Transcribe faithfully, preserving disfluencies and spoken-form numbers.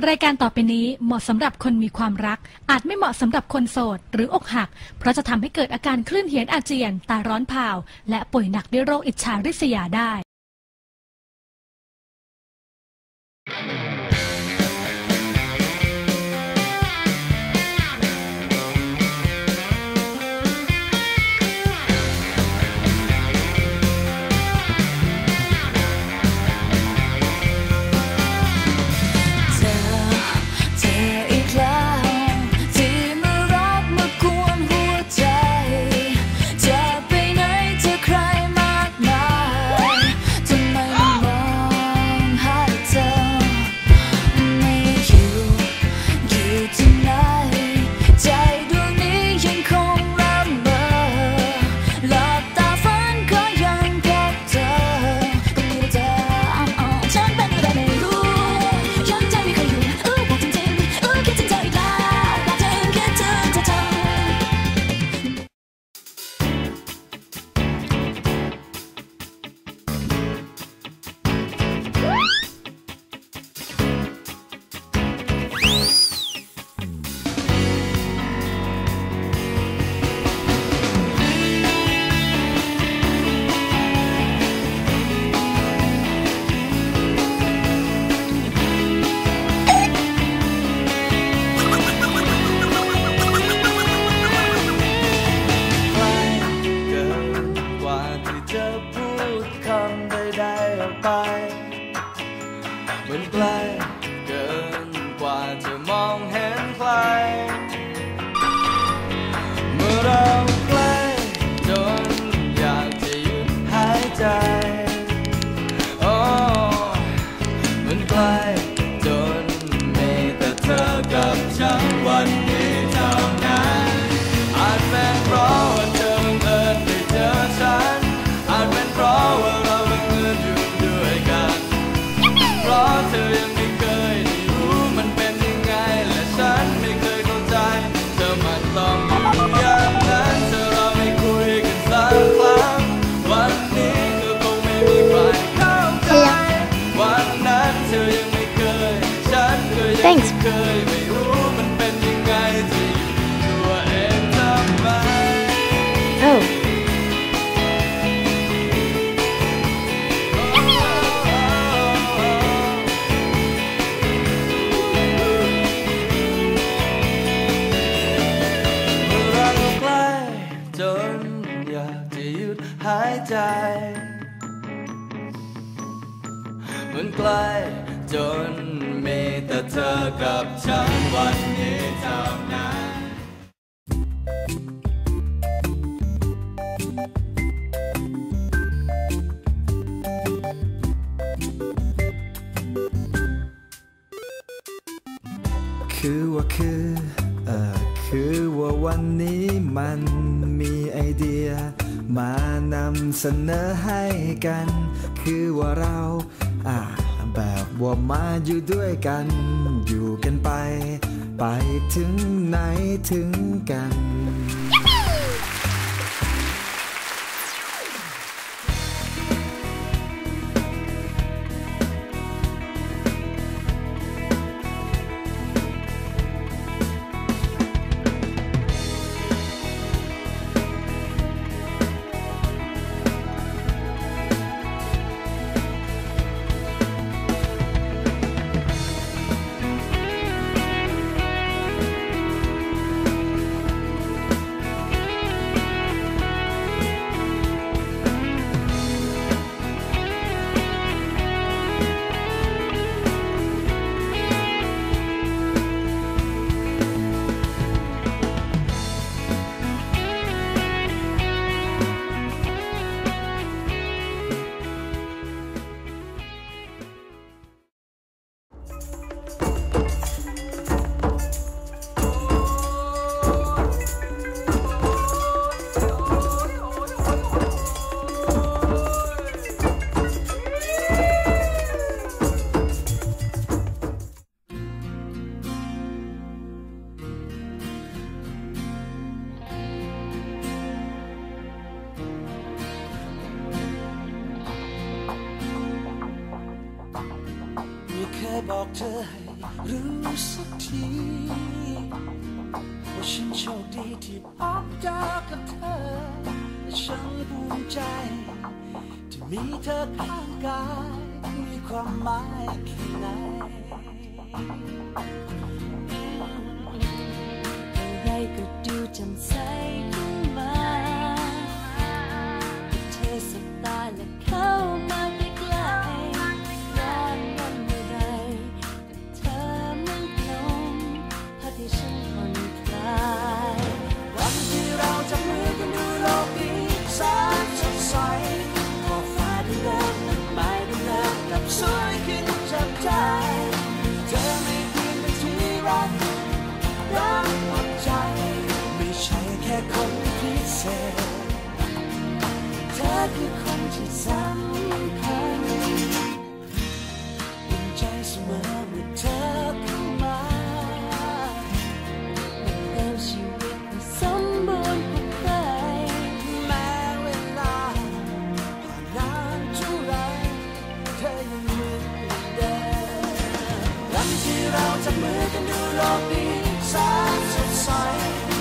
รายการต่อไปนี้เหมาะสำหรับคนมีความรักอาจไม่เหมาะสำหรับคนโสดหรืออกหักเพราะจะทำให้เกิดอาการคลื่นเหียนอาเจียนตาร้อนเผาและป่วยหนักด้วยโรคอิจฉาริษยาได้มันไกลเกินกว่าจะมองเห็นใครเมื่อเราใกล้จนอยากจะหยุดหายใจโอ้มันไกลจนมีแต่เธอกับฉันวันนี้เท่านั้นอาจเป็นเพราะว่าเธอบังเอิญได้เจอฉันอาจเป็นเพราะว่าเราบังเอิญอยู่ด้วยกันเพราะเธอยังไม่เคยได้รู้มันเป็นยังไงและฉันไม่เคยเข้าใจเธอมันต้องอยู่อย่างนั้นเธอเราไม่คุยกันสักครั้งวันนี้ก็คงไม่มีใครเข้าใจวันนั้นเธอยังไม่เคยฉันก็ยังไม่เคยไม่รู้มันเป็นยังไงจะอยู่ตัวเองทำไมหายใจมันไกลจนมีแต่เธอกับฉันวันนี้เท่านั้นคือว่าคือเออคือว่าวันนี้มันมีไอเดียมานำเสนอให้กันคือว่าเราอ่าแบบว่ามาอยู่ด้วยกันอยู่กันไปไปถึงไหนถึงกันบอกเธอรู้สักทีว่าฉันโชคดีที่พบเจอกับเธอและฉันภูมิใจที่มีเธอข้างกายมีความหมายแค่ไหนอะไรก็ดูจำใสขึ้นมาเธอสบตาและเข้ามาใกล้ๆร้อนวันเมื่อไรเธอมันลงพัดให้ฉันผ่อนคลายวันที่เราจับมือกันดูโลกนี้แสนสดใสขอบฟ้าดูเลิศต้นไม้ดูเลิศกลับสวยขึ้นจากใจเธอไม่เพียงเป็นที่รักรักหมดใจไม่ใช่แค่คนพิเศษเธอคือคนที่สำคัญอุ่นใจเสมอเมื่อเธอเข้ามามันเติมชีวิตให้สมบูรณ์กว่าใครแม้เวลาผ่านนานเท่าไรเธอยังเหมือนเดิมวันที่เราจับมือกันดูโลกนี้แสนสดใส